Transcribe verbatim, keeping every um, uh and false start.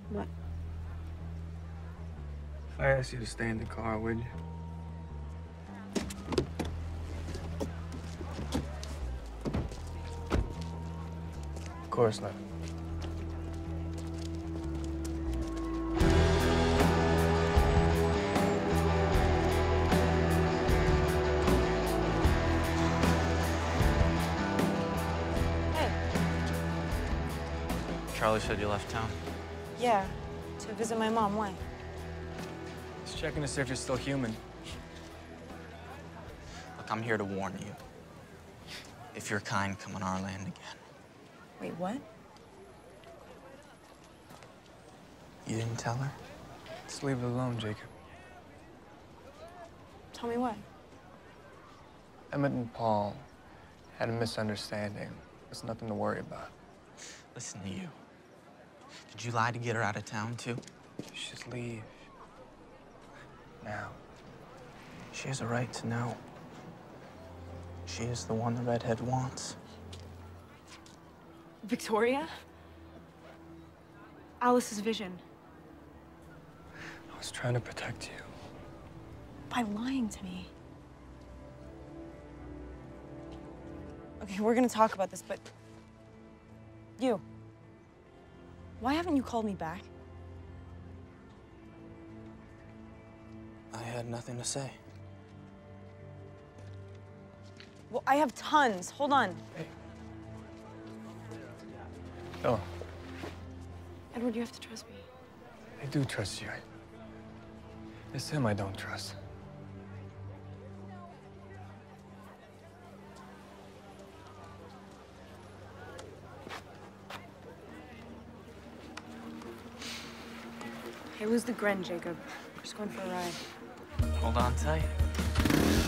What? If I asked you to stay in the car, would you? Of course not. Charlie said you left town. Yeah, to visit my mom. Why? Just checking to see if you're still human. Look, I'm here to warn you. If your kind come on our land again. Wait, what? You didn't tell her? Just leave it alone, Jacob. Tell me what? Emmett and Paul had a misunderstanding. There's nothing to worry about. Listen to you. Did you lie to get her out of town, too? Just leave. Now. She has a right to know. She is the one the redhead wants. Victoria? Alice's vision. I was trying to protect you. By lying to me. Okay, we're gonna talk about this, but... You. Why haven't you called me back? I had nothing to say. Well, I have tons. Hold on. Hey. Oh. Edward, you have to trust me. I do trust you. It's him I don't trust. Hey, lose the grin, Jacob. We're just going for a ride. Hold on tight.